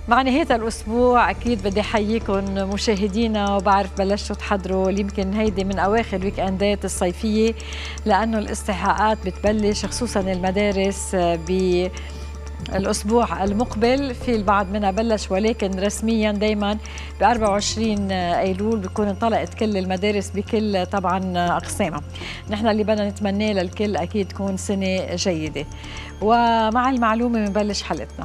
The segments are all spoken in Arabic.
مع نهاية الأسبوع أكيد بدي أحييكم مشاهدينا، وبعرف بلشتوا تحضروا يمكن هيدي من أواخر ويك أندات الصيفية، لأنه الاستحقاقات بتبلش خصوصا المدارس بالأسبوع المقبل. في البعض منها بلش، ولكن رسميا دايما ب 24 أيلول بيكون انطلقت كل المدارس بكل طبعا أقسامها. نحن اللي بدنا نتمناه للكل أكيد تكون سنة جيدة. ومع المعلومة بنبلش حلقتنا.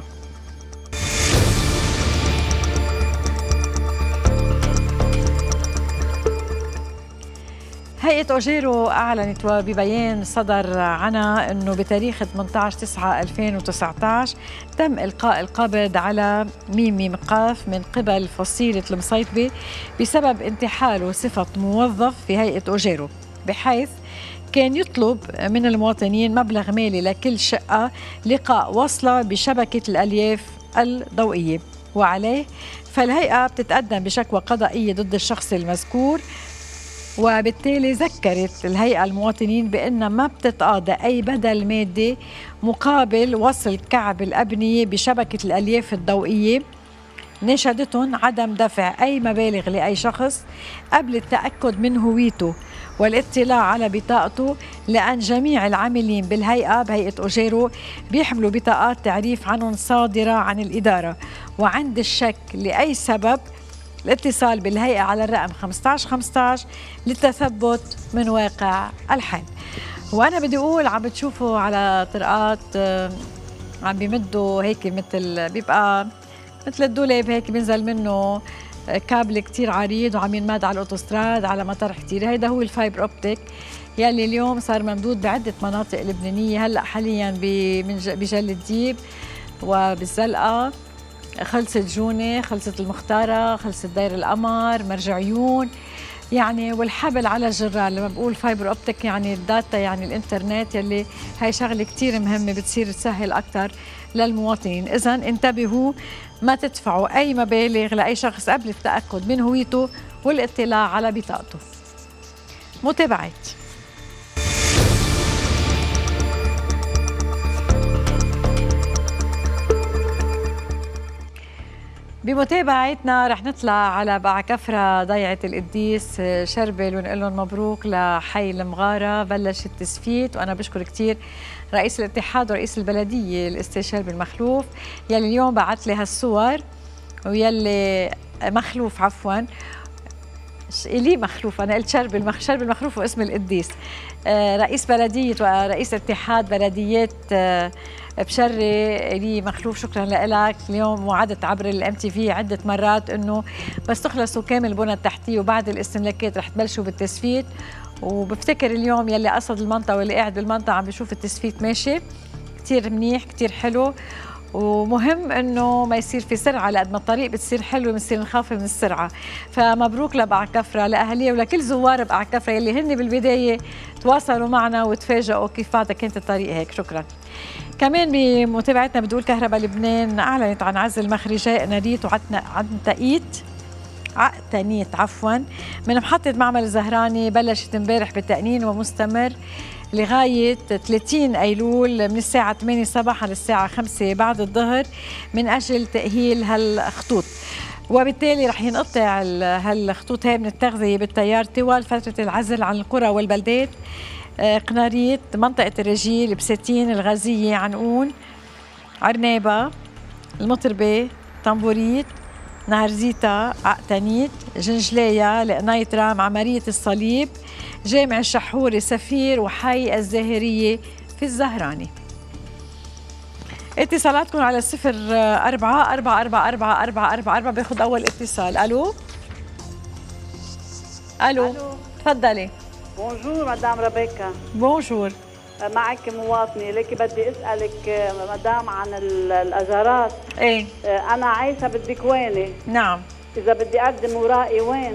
هيئة أوجيرو أعلنت وببيان صدر عنها أنه بتاريخ 18/9/2019 تم إلقاء القبض على ميم قاف من قبل فصيلة المصيطبة بسبب انتحاله صفة موظف في هيئة أوجيرو، بحيث كان يطلب من المواطنين مبلغ مالي لكل شقة لقاء وصلة بشبكة الألياف الضوئية، وعليه فالهيئة بتتقدم بشكوى قضائية ضد الشخص المذكور. وبالتالي ذكرت الهيئة المواطنين بأن ما بتتقاضى أي بدل مادي مقابل وصل كعب الأبنية بشبكة الألياف الضوئية. نشدتهم عدم دفع أي مبالغ لأي شخص قبل التأكد من هويته والاطلاع على بطاقته، لأن جميع العاملين بالهيئة بهيئة أوجيرو بيحملوا بطاقات تعريف عنهم صادرة عن الإدارة، وعند الشك لأي سبب الاتصال بالهيئة على الرقم 1515 للتثبت من واقع الحال. وأنا بدي أقول عم بتشوفوا على طرقات عم بيمدوا هيك مثل بيبقى مثل الدولاب هيك بينزل منه كابل كتير عريض وعم ينمد على الأوتوستراد على مطار كتير. هيدا هو الفايبر أوبتيك يلي اليوم صار ممدود بعدة مناطق لبنانية. هلأ حاليا بجل الديب وبالزلقة، خلصت جونة، خلصت المختارة، خلصت دير القمر، مرج عيون يعني، والحبل على الجرار. لما بقول فايبر اوبتيك يعني الداتا، يعني الانترنت، يلي هاي شغلة كتير مهمة بتصير تسهل أكتر للمواطنين. إذن انتبهوا، ما تدفعوا أي مبالغ لأي شخص قبل التأكد من هويته والاطلاع على بطاقته. متابعة بمتابعتنا رح نطلع على بعكفرة ضيعة القديس شربل ونقول لهم مبروك لحي المغارة. بلش التسفيت، وأنا بشكر كتير رئيس الاتحاد ورئيس البلدية الأستاذ شربل مخلوف يلي اليوم بعت لي هالصور، ويلي مخلوف عفواً إلي مخلوف، أنا قلت شربل مخلوف واسم القديس. رئيس بلدية ورئيس اتحاد بلديات بشري إلي مخلوف، شكرا لك. اليوم وعدت عبر الMTV عدة مرات أنه بس تخلصوا كامل البنى التحتية وبعد الاستملاكات رح تبلشوا بالتسفيت، وبفتكر اليوم يلي قصد المنطقة واللي قاعد بالمنطقة عم بيشوف التسفيت ماشي كتير منيح كتير حلو. ومهم انه ما يصير في سرعه، لقد ما الطريق بتصير حلوه بنصير نخاف من السرعه. فمبروك لبعكفرة، لاهاليها ولكل زوار بعكفرة يلي هن بالبدايه تواصلوا معنا وتفاجئوا كيف بعدها كانت الطريق هيك. شكرا. كمان بمتابعتنا بتقول كهرباء لبنان اعلنت عن عزل مخرجي ناريت عقتنيت من محطه معمل الزهراني. بلشت امبارح بالتأنين ومستمر لغاية 30 أيلول من الساعة 8 صباحا للساعة 5 بعد الظهر من أجل تأهيل هالخطوط، وبالتالي رح ينقطع هالخطوط هاي من التغذية بالتيار طوال فترة العزل عن القرى والبلدات: قناريت، منطقة الرجيل، بساتين، الغازية، عنقون، عرنابة، المطربة، طنبوريت، نهر زيتا، عقتنيت، جنجلية، لقنايترام، عمرية الصليب، جامع الشحوري، سفير، وحي الزاهرية في الزهراني. اتصالاتكم على 04-444-4444. باخذ أول اتصال. ألو. تفضلي. بونجور مدام ريبيكا. بونجور. معك مواطنة، ليكي بدي اسألك مدام عن الأجارات. ايه. أنا عايشة بالدكوانة. نعم. إذا بدي أقدم ورائي وين؟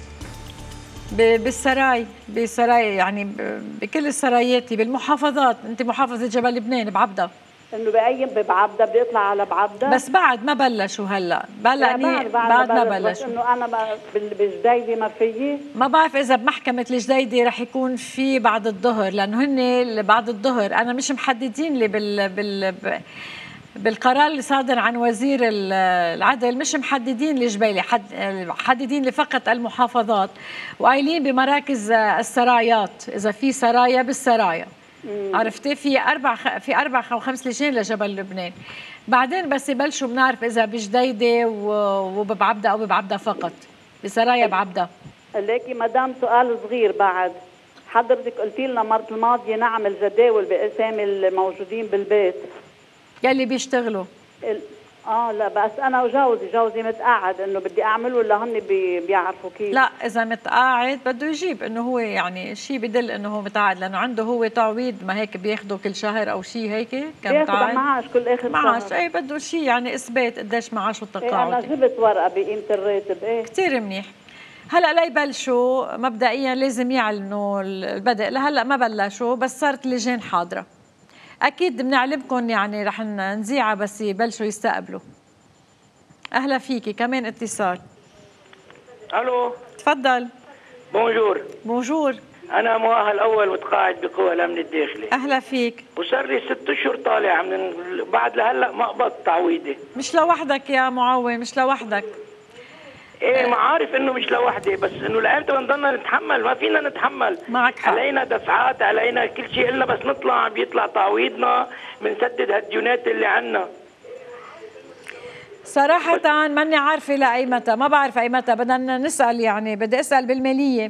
بالسراي يعني بكل السرايات بالمحافظات. أنت محافظة جبل لبنان بعبدة. انه بايم بعبده بدي اطلع على بعبده، بس بعد ما بلشوا هلا بعد ما بلشوا. انه انا بالجديدة ما فيي، ما بعرف اذا بمحكمة الجديدة رح يكون في بعد الظهر، لانه هن بعد الظهر انا مش محددين لي بالقرار اللي صادر عن وزير العدل مش محددين الجبيلي، محددين فقط المحافظات، وقايلين بمراكز السرايات، اذا في سرايا بالسرايا. عرفتي في اربع او خمس لجان لجبل لبنان. بعدين بس يبلشوا بنعرف اذا بجديده وببعبده او ببعبده فقط، بسرايا بعبده. ليكي مدام سؤال صغير بعد، حضرتك قلتي لنا المره الماضيه نعمل جداول باسامي الموجودين بالبيت يلي بيشتغلوا. لا بس انا وجوزي متقاعد انه بدي اعمله ولا هن بيعرفوا كيف؟ لا اذا متقاعد بده يجيب انه هو يعني شيء بدل انه هو متقاعد، لانه عنده هو تعويض ما هيك بياخده كل شهر او شيء هيك كمتقاعد معاش كل اخر معاش شهر. اي بده شيء يعني اثبات قديش معاشه التقاعدي. انا جبت ورقه بقيمه الراتب. كثير منيح. هلا ليبلشوا مبدئيا لازم يعلنوا البدء، لهلا ما بلشوا بس صارت اللجان حاضره. اكيد بنعلمكم يعني رح نذيعها بس يبلشوا يستقبلوا. اهلا فيكي، كمان اتصال. الو تفضل. بونجور. بونجور. انا مؤهل اول متقاعد بقوى الامن الداخلي. اهلا فيك. وصار لي 6 اشهر طالع من بعد لهلا ما قبضت تعويضي. مش لوحدك يا معوي، مش لوحدك. ايه ما عارف انه مش لوحدي، بس انه لامتى بنضلنا نتحمل؟ ما فينا نتحمل. معك حق. علينا دفعات، علينا كل شيء، الا بس نطلع بيطلع تعويضنا بنسدد هالديونات اللي عنا. صراحة ماني عارفة لأي متى، ما بعرف أي متى، بدنا نسأل يعني، بدي أسأل بالمالية.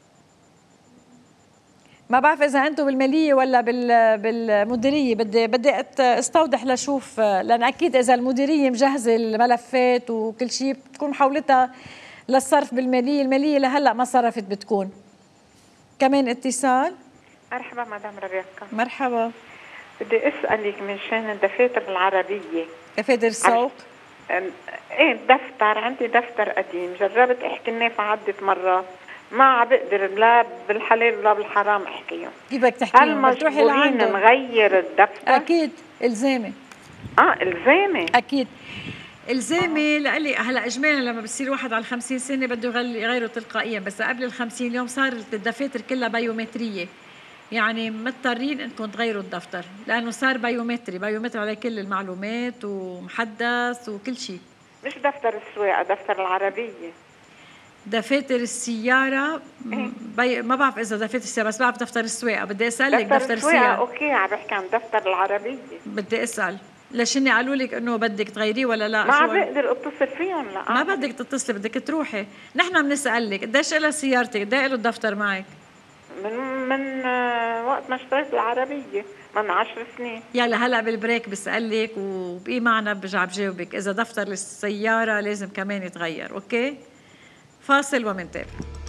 ما بعرف إذا أنتم بالمالية ولا بالمديرية، بدي استوضح لشوف، لأن أكيد إذا المديرية مجهزة الملفات وكل شيء بتكون محاولتها للصرف بالمالية، المالية لهلا ما صرفت بتكون. كمان اتصال. مرحبا مدام ربيعكم. مرحبا. بدي أسألك من شان الدفاتر العربية. دفاتر السوق؟ ايه دفتر، عندي دفتر قديم جربت احكي النافع عدة مرات ما عم بقدر لا بالحلال ولا بالحرام احكيهم. كيف بدك تحكيهم؟ هل مجبورين نغير الدفتر؟ اكيد الزامي. الزامي اكيد الزامي. لقلي هلا اجمالا لما بصير واحد على 50 سنه بده يغيره تلقائيا، بس قبل ال 50 يوم صارت الدفاتر كلها بيومتريه، يعني مضطرين انكم تغيروا الدفتر لانه صار بايومتري على كل المعلومات ومحدث وكل شيء. مش دفتر السواقه، دفتر العربيه. دفاتر السياره ما بعرف اذا دفاتر السياره، بس بعرف دفتر السواقه. بدي اسالك دفتر السياره. اوكي عم بحكي عن دفتر العربيه. بدي اسال ليش هن قالوا لك انه بدك تغيريه ولا لا؟ ما بقدر اتصل فيهم. لا ما بدك تتصلي، بدك تروحي. نحن بنسالك قديش لها سيارتك، قد ايه له الدفتر معك؟ من وقت ما اشتريت العربيه من 10 سنين. يلا هلا بالبريك بسألك وبأي معنى برجع بجاوبك. إذا دفتر السيارة لازم كمان يتغير. أوكي؟ فاصل ومنتابع.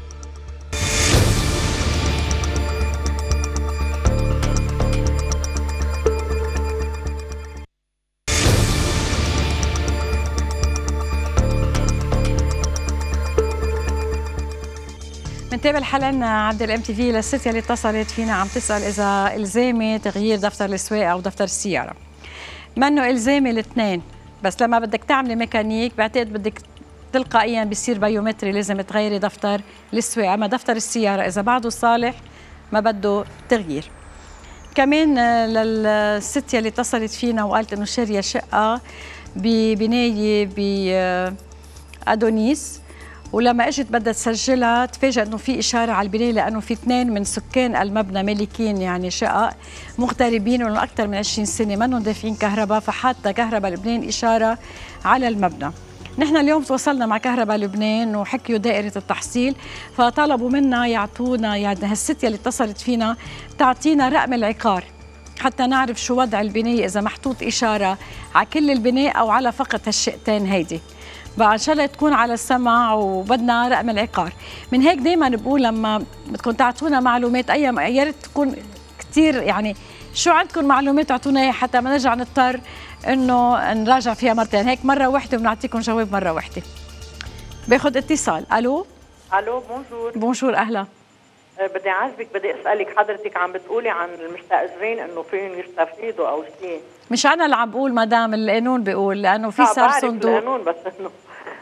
منتابع الحلقة عبد الام تي في للست اللي اتصلت فينا عم تسأل إذا إلزامي تغيير دفتر السواقة أو دفتر السيارة. منه إلزامي الاثنين، بس لما بدك تعملي ميكانيك بعتقد بدك تلقائيا بيصير بايومتري لازم تغيري دفتر السواقة، أما دفتر السيارة إذا بعده صالح ما بده تغيير. كمان للست اللي اتصلت فينا وقالت إنه شارية شقة ببناية بأدونيس، ولما اجت بدها تسجلها تفاجأ انه في اشاره على البنايه لانه في 2 من سكان المبنى مالكين يعني شقق مغتربين ولهم اكثر من 20 سنه منهم دافعين كهرباء، فحاطه كهرباء لبنان اشاره على المبنى. نحن اليوم تواصلنا مع كهرباء لبنان وحكيوا دائره التحصيل، فطلبوا منا يعطونا يعني هالست اللي اتصلت فينا تعطينا رقم العقار حتى نعرف شو وضع البنايه، اذا محطوط اشاره على كل البناء او على فقط هالشقتين هيدي. بقى ان شاء الله تكون على السمع وبدنا رقم العقار. من هيك دائما بقول لما بدكم تعطونا معلومات يا ريت تكون كثير يعني شو عندكم معلومات اعطونا اياها حتى ما نرجع نضطر انه نراجع فيها مرتين، هيك مره واحده بنعطيكم جواب مره واحده. باخذ اتصال. الو بونجور. بونجور اهلا. بدي اعذبك، بدي اسالك حضرتك عم بتقولي عن المستاجرين انه فيهم يستفيدوا او شيء. مش انا اللي عم بقول مدام، القانون بيقول لانه في صار صندوق. القانون بس انه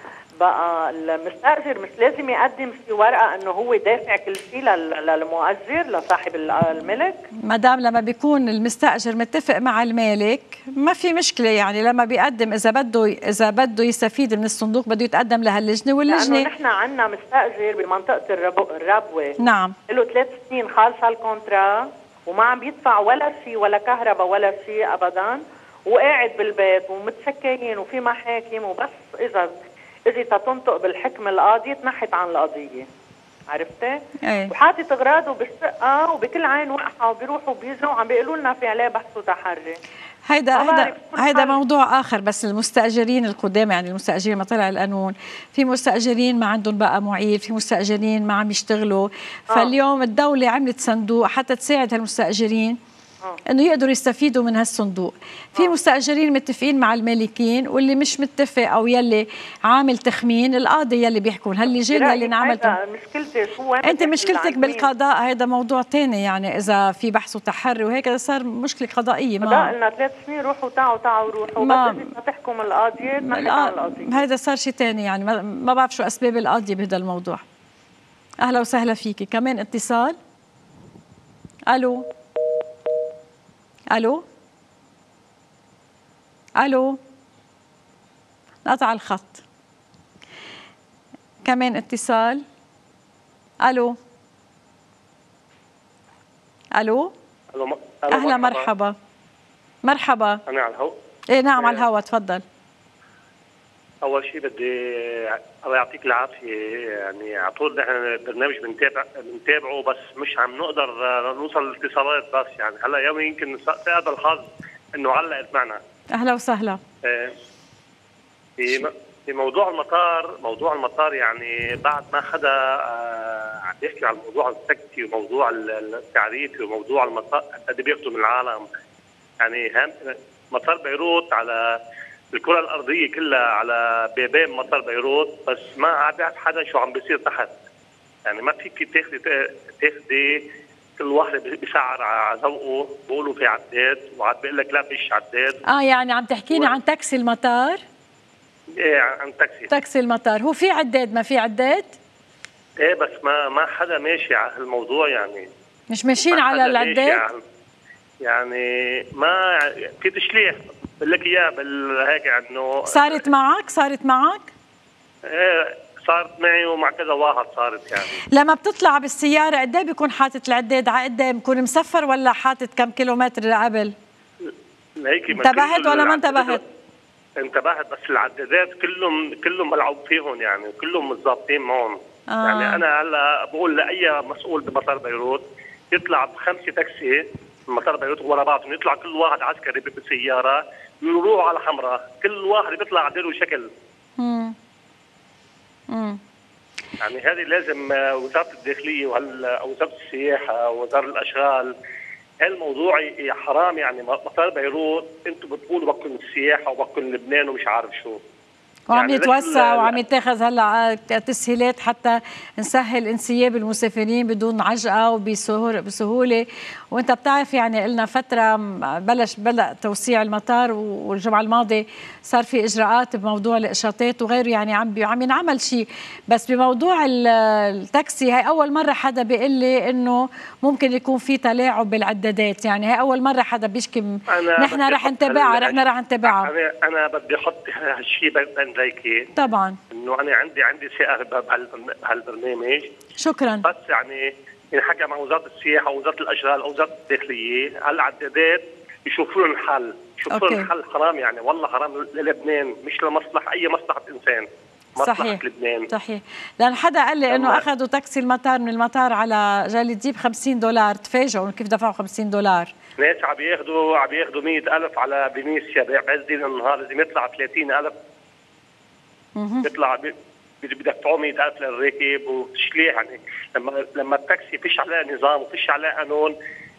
بقى المستاجر مش لازم يقدم شي ورقه انه هو دافع كل شيء للمؤجر لصاحب الملك؟ ما دام لما بيكون المستاجر متفق مع المالك ما في مشكله، يعني لما بيقدم اذا بده يستفيد من الصندوق بده يتقدم لهاللجنه، واللجنه لانه نحن عندنا مستاجر بمنطقه الربوه نعم له 3 سنين خالصه الكونترا وما عم بيدفع ولا شيء ولا كهرباء ولا شيء ابدا، وقاعد بالبيت ومتشكيين وفي محاكم، وبس اذا تنطق بالحكم القاضي تنحت عن القضيه، عرفتي؟ ايه. وحاطط اغراضه بالشقه وبكل عين وقحه وبيروحوا وبيجوا وعم بيقولوا لنا في عليه بحث وتحري. هيدا موضوع آخر. بس المستأجرين القدامى، يعني المستأجرين ما طلع القانون، في مستأجرين ما عندهم بقى معيد، في مستأجرين ما عم يشتغلوا. فاليوم الدولة عملت صندوق حتى تساعد هالمستأجرين انه يقدروا يستفيدوا من هالصندوق. في مستأجرين متفقين مع المالكين، واللي مش متفق او يلي عامل تخمين القاضي يلي بيحكون هاللجان يلي انعملتهم. مشكلتي شو؟ انت مشكلتك بالقضاء، هذا موضوع ثاني، يعني اذا في بحث وتحري وهيك صار مشكله قضائيه. ما قلنا 3 سنين روحوا تعوا روحوا، بس اذا تحكم القاضيه تنحت عن القضيه. هذا صار شيء ثاني، يعني ما بعرف شو اسباب القاضيه بهذا الموضوع. اهلا وسهلا فيكي. كمان اتصال. الو الو الو، قطع الخط. كمان اتصال. الو الو. اهلا مرحبا. مرحبا. انا على الهواء. ايه نعم على الهواء، تفضل. اول شيء بدي الله يعطيك العافيه، يعني على طول نحن برنامج بنتابعه بس مش عم نقدر نوصل الاتصالات، بس يعني هلا يومي يمكن ساعد الحظ انه علقت معنا. اهلا وسهلا. في موضوع المطار يعني بعد ما حدا عم يحكي على موضوع التاكسي وموضوع التعريف وموضوع المطار قد بياخذوا من العالم. يعني مطار بيروت على الكرة الأرضية كلها على بيبان مطار بيروت، بس ما عم بيعرف حدا شو عم بيصير تحت. يعني ما فيك تاخدي كل واحد بيسعر على ذوقه، بيقولوا في عداد وعم بيقول لك لا فيش عداد. يعني عم تحكيني عن تاكسي المطار؟ ايه عن تاكسي المطار. هو في عداد؟ ما في عداد؟ ايه بس ما حدا ماشي على هالموضوع، يعني مش ماشيين على العداد؟ يعني ما في تشليح بقول لك اياه بالهيك انه صارت معك؟ ايه صارت معي ومع كذا واحد صارت. يعني لما بتطلع بالسياره قد ايه بيكون حاطط العداد؟ على قد ايه بكون مسفر ولا حاطط كم كيلومتر قبل؟ هيك انتبهت ولا ما انتبهت؟ انتبهت، بس العدادات كلهم ملعوب فيهم، يعني كلهم متظابطين معهم. يعني انا هلا بقول لاي مسؤول بمطار بيروت يطلع ب5 تاكسي من مطار بيروت ورا بعضهم، يطلع كل واحد عسكري بالسياره يروحوا على حمراء، كل واحد بيطلع عداله شكل. يعني هذه لازم وزاره الداخليه ووزاره السياحه ووزاره الاشغال هالموضوع حرام. يعني مطار بيروت انتم بتقولوا بكون السياحه وبكون لبنان ومش عارف شو، وعم يعني يتوسع وعم يتخذ هلا تسهيلات حتى نسهل انسياب المسافرين بدون عجقه وبسهوله. وانت بتعرف يعني قلنا فتره بدا توسيع المطار، والجمعه الماضيه صار في اجراءات بموضوع الاشارات وغيره، يعني عم ينعمل شيء. بس بموضوع التاكسي هاي اول مره حدا بيقول لي انه ممكن يكون في تلاعب بالعدادات، يعني هاي اول مره حدا بيشكي. نحن رح نتابعها. انا بدي احط هالشيء بين ذيكي طبعا، انه انا عندي ثقه بهالبرنامج. شكرا. بس يعني ينحكى مع وزاره السياحه ووزاره الاشغال او وزاره الداخليه هالعدادات يشوفوا لهم حل، يشوفوا لهم حل. حرام يعني، والله حرام للبنان، مش لمصلحه اي مصلحه انسان، مصلحه صحيح. لبنان. صحيح. لان حدا قال لي انه اخذوا تاكسي المطار من المطار على جالي ديب $50، تفاجئوا كيف دفعوا $50. ناس عم ياخذوا 100,000 على فينيسيا بعز دين النهار، لازم يطلع 30,000 يطلع بدفعوا 100,000 للراكب وتشليح. يعني لما التاكسي فيش عليه نظام وفيش عليه قانون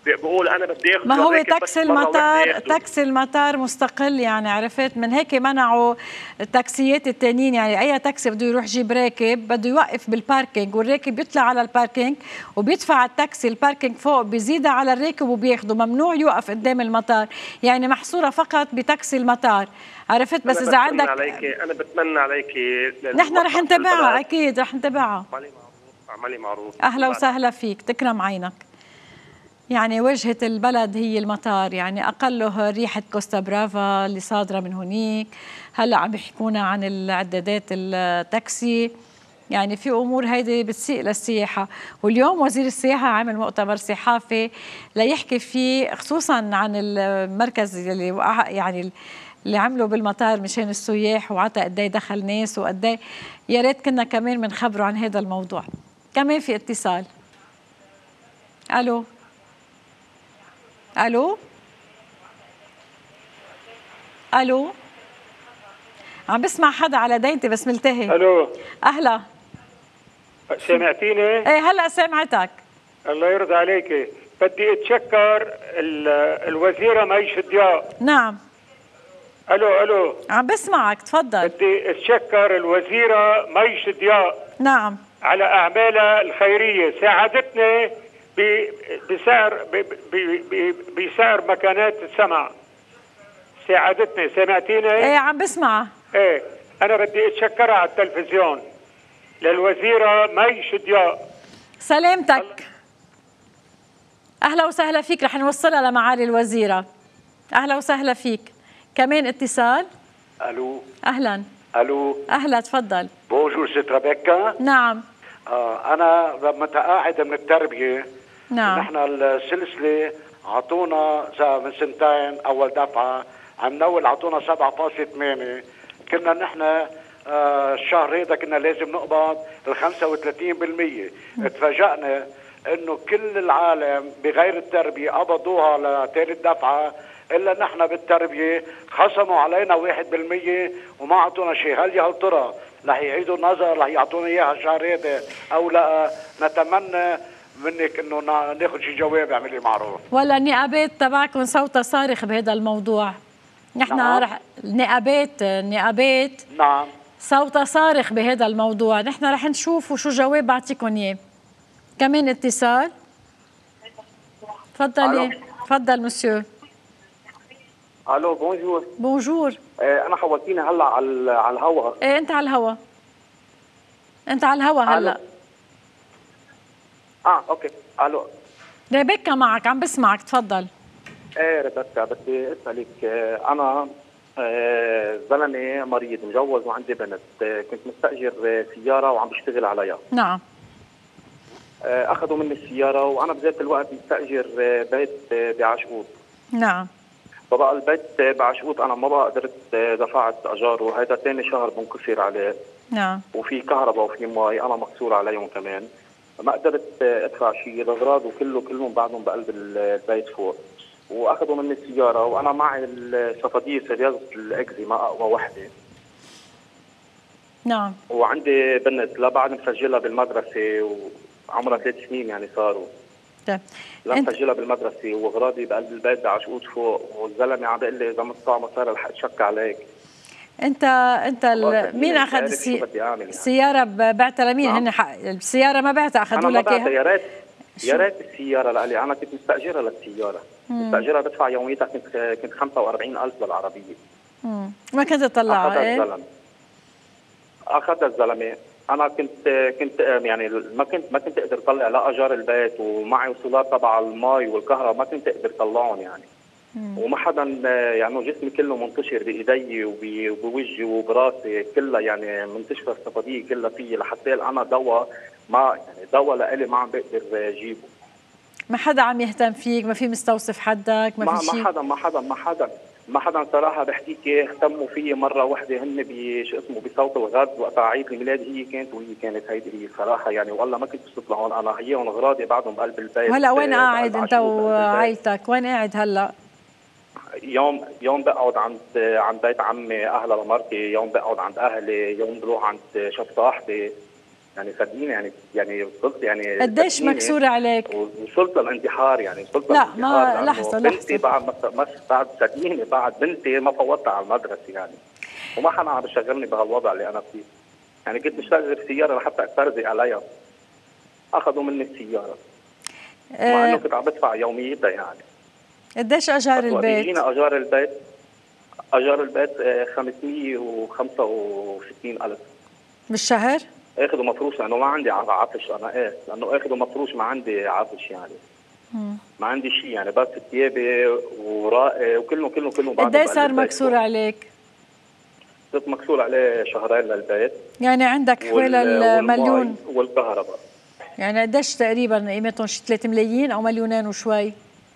بقول انا بدي اخذ ما هو الراكب تاكسي بس مرة واحدة المطار، ياخده. تاكسي المطار مستقل يعني، عرفت؟ من هيك منعوا التاكسيات التانيين، يعني اي تاكسي بده يروح يجيب راكب بده يوقف بالباركينج، والراكب بيطلع على الباركينج وبيدفع التاكسي الباركينج فوق، بيزيدها على الراكب وبياخده، ممنوع يوقف قدام المطار، يعني محصورة فقط بتاكسي المطار، عرفت؟ بس اذا عندك انا بتمنى عليك نحن رح نتابعها، اكيد رح نتابعها. اعملي معروف. اهلا وسهلا فيك، تكرم عينك. يعني وجهة البلد هي المطار، يعني أقله ريحة كوستا برافا اللي صادرة من هنيك، هلأ عم يحكونا عن العدادات التاكسي، يعني في أمور هيدي بتسيء للسياحة. واليوم وزير السياحة عامل مؤتمر صحافي ليحكي فيه خصوصا عن المركز اللي يعني اللي عمله بالمطار مشان السياح، وعطى قدي دخل ناس وقدي، يا ريت كنا كمان بنخبره عن هذا الموضوع. كمان في اتصال. ألو الو الو، عم بسمع حدا على دينتي بس ملتهي. الو اهلا، سمعتيني؟ ايه هلا سمعتك. الله يرضى عليك، بدي اتشكر الوزيره معيش ضياء. نعم الو عم بسمعك، تفضل. بدي اتشكر الوزيره معيش ضياء نعم على اعمالها الخيريه، ساعدتني بسعر مكانات السمع، ساعدتني. سمعتيني؟ ايه عم بسمع. ايه، انا بدي اتشكرها على التلفزيون للوزيره معيش ضياء. سلامتك. اهلا وسهلا فيك، رح نوصلها لمعالي الوزيره. اهلا وسهلا فيك. كمان اتصال. الو اهلا. الو اهلا، تفضل. بونجور ست ريبيكا. نعم. انا متقاعد من التربيه. نعم. نحن السلسله عطونا من سنتين اول دفعه، عم نول عطونا 7.8. كنا نحن الشهر هذا كنا لازم نقبض ال 35%. اتفاجئنا انه كل العالم بغير التربيه قبضوها لثالث دفعه، الا نحن بالتربيه خصموا علينا 1% وما اعطونا شيء. هل يا ترى رح يعيدوا النظر، رح يعطونا اياها الشهر هذا او لا؟ نتمنى منك انه ناخذ شي جواب، اعملي معروف. ولا النقابات تبعكم صوتها صارخ بهذا الموضوع. نحن نعم. رح النقابات نعم صوتها صارخ بهذا الموضوع، نحن رح نشوف وشو جواب بعطيكم اياه. كمان اتصال. تفضلي. تفضل مسيو. الو بونجور. بونجور. انا حولتيني هلا على الهوا. ايه انت على الهوا، انت على الهوا هلا. اوكي. الو ريبيكا معك، عم بسمعك، تفضل. ايه ريبيكا، بدي اسالك. انا زلمه مريض مجوز وعندي بنت، كنت مستاجر سياره وعم بشتغل عليها. نعم. اخذوا مني السياره وانا بذات الوقت مستاجر بيت بعشقوط. نعم. فبقى البيت بعشقوط انا ما بقى قدرت دفعت اجاره، هذا ثاني شهر بنكسر عليه. نعم. وفي كهرباء وفي مي انا مكسور عليهم كمان، ما قدرت ادفع شيء. الاغراض كلهم بعدهم بقلب البيت فوق. واخذوا مني السياره وانا معي الصفاديه رياضه الاكزيما اقوى وحده. نعم. وعندي بنت لا بعد مسجلها بالمدرسه وعمرها 3 سنين يعني صاروا. طيب. لا مسجلها بالمدرسه واغراضي بقلب البيت بعشقوط فوق، والزلمه عم بيقول لي اذا مدفع مصاري رح اتشك عليك. انت مين اخذ السياره؟ بعتها لمين؟ هن السياره ما بعتها، اخذوا لك اياها؟ يا ريت السياره لإلي، انا كنت مستاجرها للسياره. مستاجرها بدفع يوميتها كنت 45,000 بالعربيه. ما كنت تطلعها؟ اخذها الزلمه. اخذها الزلمه. انا كنت يعني ما كنت اقدر اطلع لا اجار البيت، ومعي وصولات تبع المي والكهرباء ما كنت اقدر اطلعهم يعني. وما حدا يعني جسمي كله منتشر بايدي وبوجهي وبراسي كلها، يعني منتشره الصفاديه كلها فيي، لحتى انا دواء دواء لإلي ما عم بقدر اجيبه. ما حدا عم يهتم فيك؟ ما في مستوصف حدك؟ ما في شيء؟ ما حدا صراحه بحكيك اهتموا فيي مره وحده، هن شو اسمه بصوت الغد وقت عيد الميلاد وهي كانت هيدي هي صراحه يعني. والله ما كنت بطلع هون، انا هيهم اغراضي بعدهم بقلب البيت. وهلا وين قاعد انت وعائلتك؟ وين قاعد هلا؟ يوم بقعد عند بيت عمي اهلا لمرتي، يوم بقعد عند اهلي، يوم بروح عند شب صاحبي. يعني صدقيني يعني وصلت يعني قديش مكسورة عليك؟ وصلت للانتحار يعني وصلت لا ما لحظة بنتي بعد صدقيني بعد بنتي ما فوتها على المدرسة يعني، وما حدا عم يشغلني بهالوضع اللي أنا فيه. يعني كنت بشتغل سيارة لحتى أسترزق عليها، أخذوا مني السيارة مع إنه كنت عم بدفع يوميتها يعني. قديش أجار البيت؟ يجينا أجار البيت 565,000 بالشهر؟ اخذوا مفروش لانه ما عندي عفش انا لانه اخذوا مفروش ما عندي عفش يعني. ما عندي شيء يعني بس ثيابي ورائي وكله قد ايه صار مكسور عليك؟ صرت مكسور عليه شهرين للبيت يعني عندك حوالي المليون والكهرباء. يعني قديش تقريبا قيمتهم؟ شي 3 ملايين او مليونين وشوي؟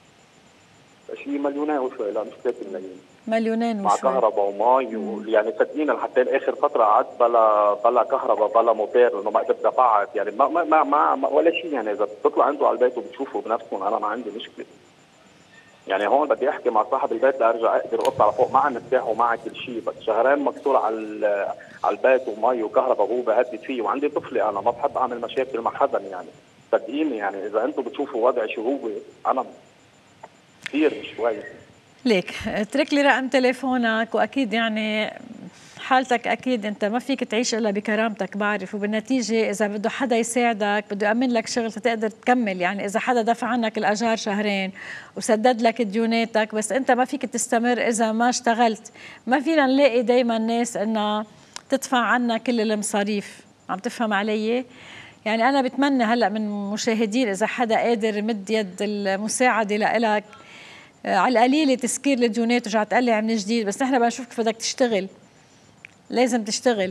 شيء مليونين وشوي، لا مش 3 ملايين، مليونين مع وشوي مع كهرباء ومي يعني صدقيني لحتى اخر فتره قعدت بلا كهرباء بلا موتير لانه ما قدرت دفعت يعني ما ولا شيء يعني. اذا بتطلع انتوا على البيت وبتشوفوا بنفسكم انا ما عندي مشكله يعني. هون بدي احكي مع صاحب البيت لارجع اقدر اطلع على فوق مع مفتاح ومع كل شيء، بس شهرين مكسور على البيت ومي وكهرباء وهو بهدد فيه وعندي طفلي انا ما بحب اعمل مشاكل مع حدا يعني. صدقيني يعني اذا انتم بتشوفوا وضعي شو هو انا كثير مش كويس. ليك اترك لي رقم تليفونك، واكيد يعني حالتك اكيد انت ما فيك تعيش الا بكرامتك بعرف، وبالنتيجه اذا بده حدا يساعدك بده يامن لك شغل تقدر تكمل يعني. اذا حدا دفع عنك الاجار شهرين وسدد لك ديوناتك بس انت ما فيك تستمر اذا ما اشتغلت، ما فينا نلاقي دائما ناس انها تدفع عنا كل المصاريف. عم تفهم علي؟ يعني انا بتمنى هلا من مشاهدين اذا حدا قادر يمد يد المساعده لك على القليله تسكير الديونات ورجع تقلع من جديد، بس نحن بدنا نشوف كيف بدك تشتغل، لازم تشتغل.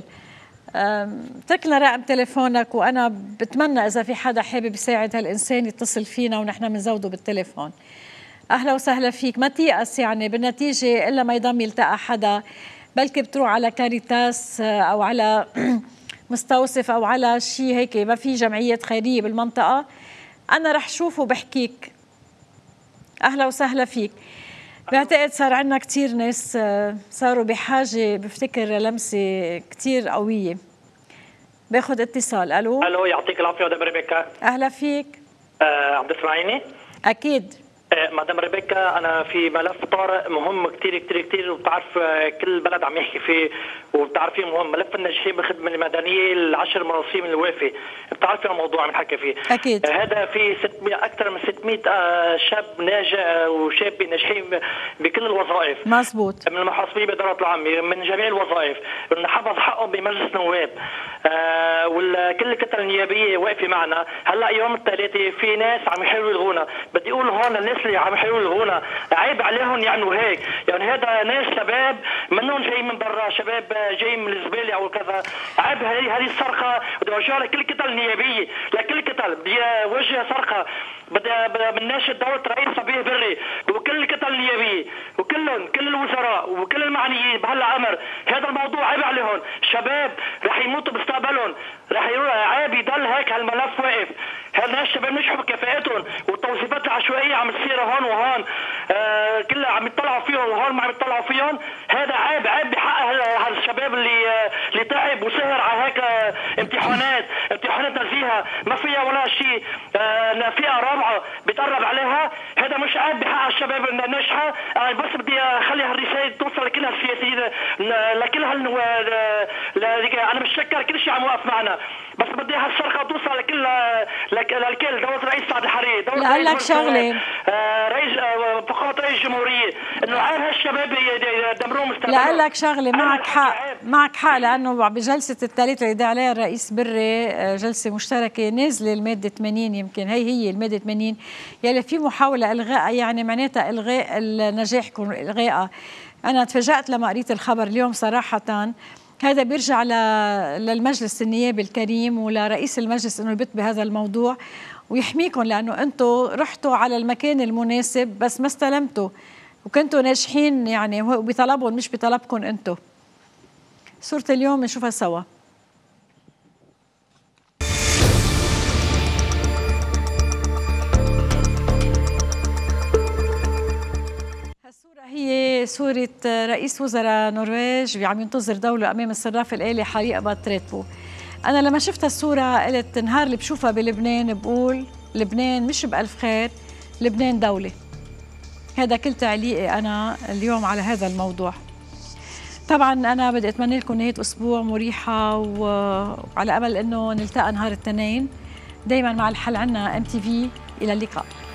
تركنا رقم تليفونك وانا بتمنى اذا في حدا حابب يساعد هالانسان يتصل فينا ونحن بنزوده بالتليفون. اهلا وسهلا فيك، ما تيأس يعني بالنتيجه الا ما يضم يلتقى حدا، بلكي بتروح على كاريتاس او على مستوصف او على شيء هيك، ما في جمعيه خيريه بالمنطقه، انا رح شوفه وبحكيك. اهلا وسهلا فيك. بعتقد صار عندنا كثير ناس صاروا بحاجه بفتكر لمسه كثير قويه. باخذ اتصال. الو يعطيك العافيه مدام ريبيكا. اهلا فيك. عم تسمعيني؟ اكيد. مدام ريبيكا انا في ملف طارئ مهم كثير كثير كثير، وبتعرف كل البلد عم يحكي فيه وبتعرفي مهم، ملف الناجحين بالخدمه المدنيه ال10 مراسيم الوافي. بتعرفي الموضوع عم نحكي فيه اكيد. هذا في 600 اكثر من 600 شاب ناجح وشاب ناجحين بكل الوظائف. مزبوط. من المحاسبين باداره العامه من جميع الوظائف، نحفظ حقهم بمجلس النواب. وكل الكتل النيابيه واقفه معنا. هلا يوم الثلاثاء في ناس عم يحاولوا يلغونا، بدي اقول هون الناس اللي عم يحاولوا يلغونا عيب عليهم يعملوا هيك يعني. هذا ناس شباب منهم جاي من برا، شباب جاي من الزباله او كذا. عيب هذه الصرخه بدي اوجهها لكل الكتل النيابيه، لكل الكتل بدي اوجه صرخه، بدي بناشد دوله رئيس صبيه بري وكل الكتل النيابيه وكلهم كل الوزراء وكل المعنيين بهالامر. هذا الموضوع عيب عليهم، شباب رح يموتوا بمستقبلهم، رح عيب يضل هيك هالملف واقف. هالناس الشباب نجحوا بكفاءتهم، والتوظيفات العشوائيه عم تصير هون وهون، كلها عم يطلعوا فيهم وهون ما عم يطلعوا فيهم. هذا عيب بحق هالشباب اللي تعب وسهر على هيك امتحانات نزيهه ما فيها ولا شيء، فئه رابعه بتقرب عليها. هذا مش عيب بحق الشباب الناجحه. بس بدي اخلي هالرساله توصل لكل هالسياسيين، لكل انا بتشكر كل شيء عم يوقف معنا، بس بدي هالصرخه توصل للكل. دوله رئيس سعد الحريري، دوله رئيس لك شغله رئيس فخامه رئيس الجمهوريه، انه عيب هالشباب يدمروا مستقبلهم. لا لك شغله، معك حق لانه بجلسه الثالثه اللي دعا عليها الرئيس بري، جلسه مشتركه نازله الماده 80، يمكن هي الماده 80 يلي في محاوله الغائها، يعني معناتها الغاء النجاح يكون الغائها. انا تفاجأت لما قريت الخبر اليوم صراحه. هذا بيرجع للمجلس النيابي الكريم ولرئيس المجلس انه يبت بهذا الموضوع ويحميكم، لانه انتم رحتوا على المكان المناسب بس ما استلمتوا وكنتوا ناجحين يعني بطلبهم مش بطلبكم انتم. صورة اليوم نشوفها سوا. هي صورة رئيس وزراء نرويج عم ينتظر دوله أمام الصراف الآلي حريق باتريتبو. أنا لما شفت الصورة قلت النهار اللي بشوفها بلبنان بقول لبنان مش بألف خير، لبنان دولة. هذا كل تعليقي أنا اليوم على هذا الموضوع. طبعا أنا بدي أتمنى لكم نهاية أسبوع مريحة، وعلى أمل أنه نلتقى نهار الاثنين. دايما مع الحل عنا MTV. إلى اللقاء.